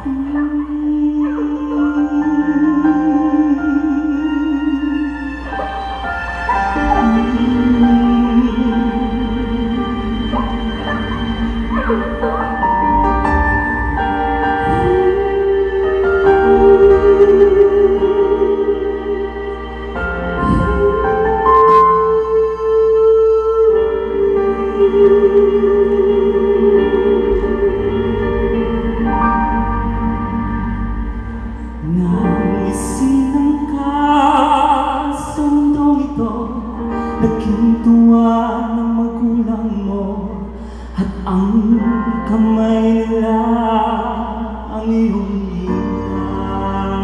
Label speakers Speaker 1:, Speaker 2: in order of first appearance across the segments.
Speaker 1: Nang isinangka sa mundong ito, naging tuwa ng magulang mo, at ang kamay nila ang iyong ina.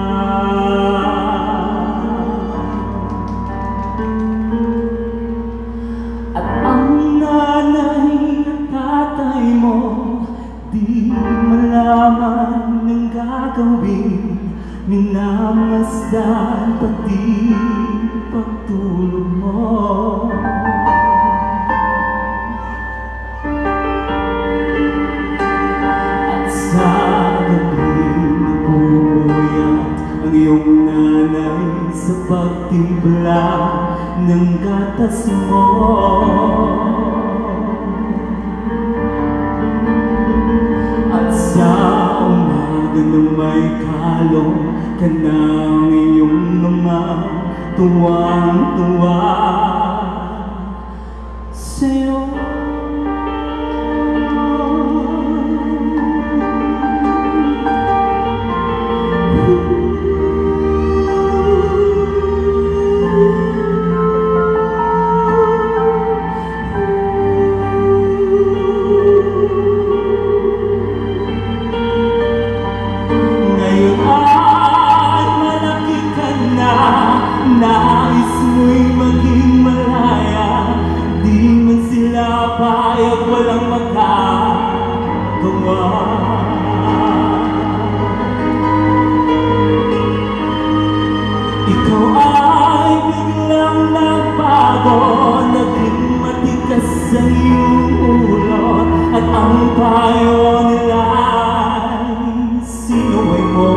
Speaker 1: At ang nanay at tatay mo di malaman ng gagawin, minamasdan pati pagtulog mo. At sa gabing napupuyat ang iyong nanay sa pagtimpla ng gatas mo. At sa umaga nang may kalong ka ng iyong ama, tuwang-tuwa sa'yo. Nais mo'y maging malaya, di man sila payag, walang magagawa. Ikaw ay biglang nagbago, naging matigas ang iyong ulo, at ang payo nila ay sinuway mo.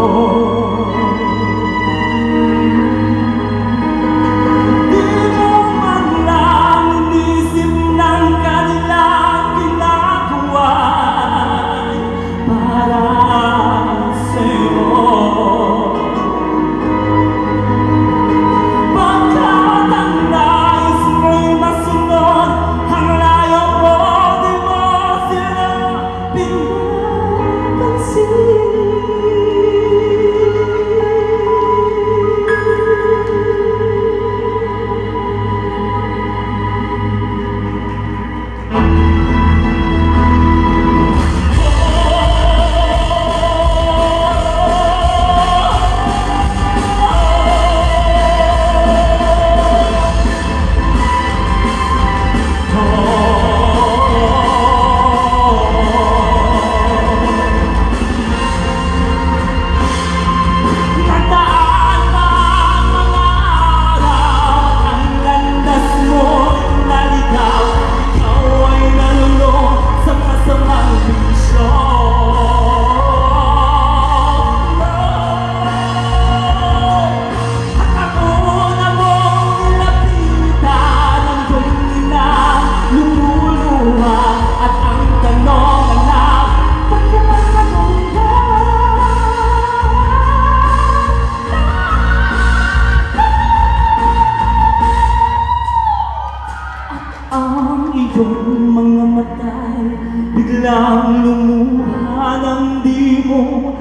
Speaker 1: Ang iyong mga mata'y biglang lumuha nang di mo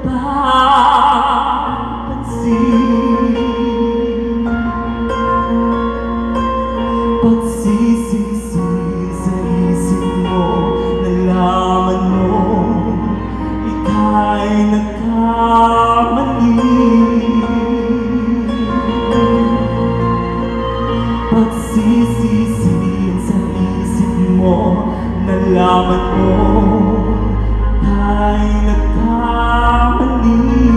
Speaker 1: napapansin. Pagsisisi sa isip mo, nalaman mo ika'y nagkamali. Pagsisisi sa isip mo, nalaman mo ay nagkamali.